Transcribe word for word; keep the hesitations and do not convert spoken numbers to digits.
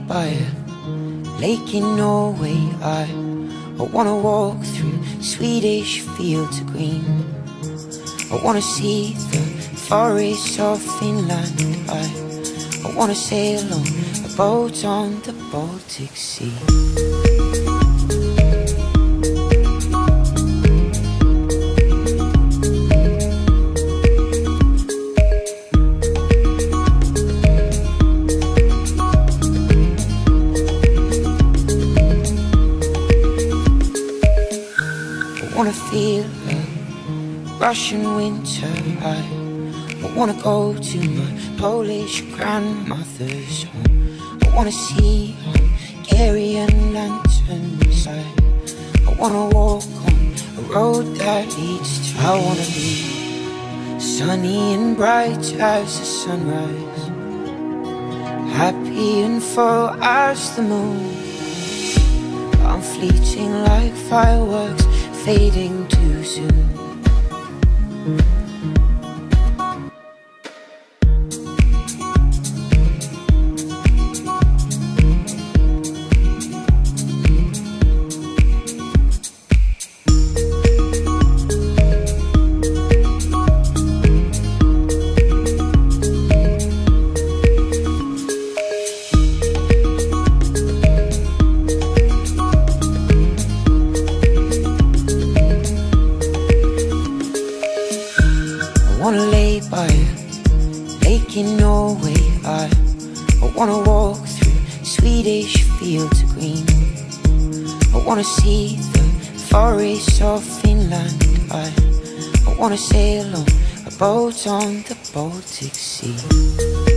by a lake in Norway. I, I wanna walk through Swedish fields of green. I wanna see the forests of Finland. I, I wanna sail on a boat on the Baltic Sea. I wanna feel a Russian winter. I, I wanna go to my Polish grandmother's home. I wanna see Hungarian lanterns. I, I wanna walk on a road that leads to. I wanna be sunny and bright as the sunrise, happy and full as the moon. I'm fleeting like fireworks, fading too soon. I wanna lay by a lake in Norway. I, I wanna walk through Swedish fields of green. I wanna see the forests of Finland. I, I wanna sail on a boat on the Baltic Sea.